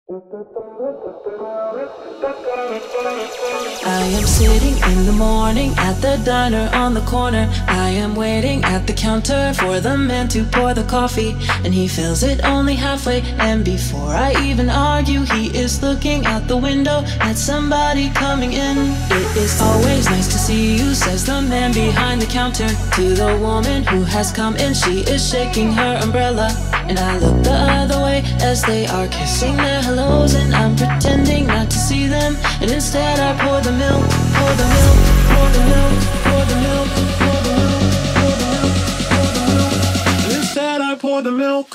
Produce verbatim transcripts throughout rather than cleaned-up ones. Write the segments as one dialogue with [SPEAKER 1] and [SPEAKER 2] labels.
[SPEAKER 1] I am sitting in the morning at the diner on the corner. I am waiting at the counter for the man to pour the coffee, and he fills it only halfway. And before I even argue, he is looking out the window at somebody coming in. It is always nice to see you, says the man behind the counter to the woman who has come in. She is shaking her umbrella, and I look the other way as they are kissing their hellos, and I'm pretending not to see them, and instead I pour the milk, pour the milk, pour the milk, pour the milk, pour the milk, pour the milk, pour the milk. And instead I pour the milk.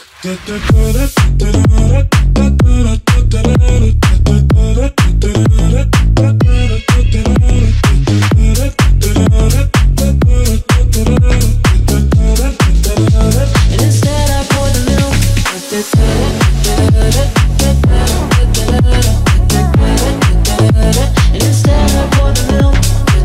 [SPEAKER 1] And instead I pour the milk. And instead I pour the milk.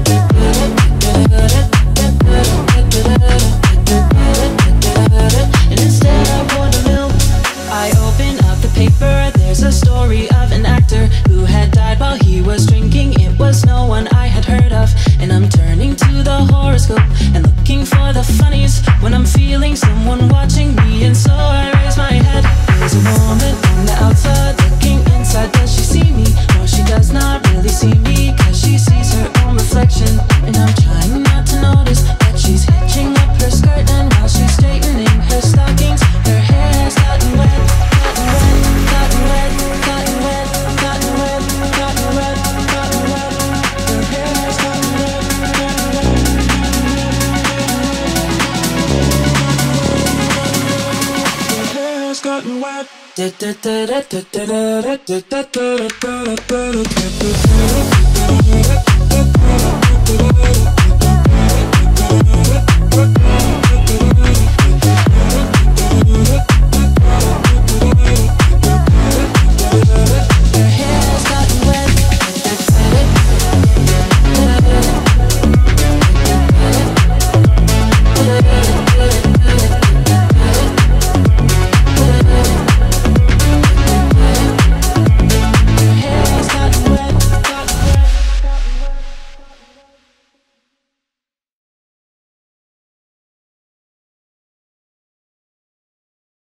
[SPEAKER 1] And instead I pour the milk. I open up the paper, there's a story of an actor who had died while he was drinking. It was no one I had heard of, and I'm turning to the horoscope and looking for the funnies when I'm feeling someone watching me, and so I raise my head. There's a woman on the outside looking inside. Does she see me? No, she does not really see me, cause she sees her own reflection, and I'm trying not to notice that she's hitching up her skirt, and while she's straightening her stockings, her hair has gotten wet, gotten wet, gotten wet, gotten wet, gotten wet, gotten wet, gotten wet. Her hair has gotten wet, gotten wet. Her hair has gotten wet. Da da da da da da da da da da da da da da da da.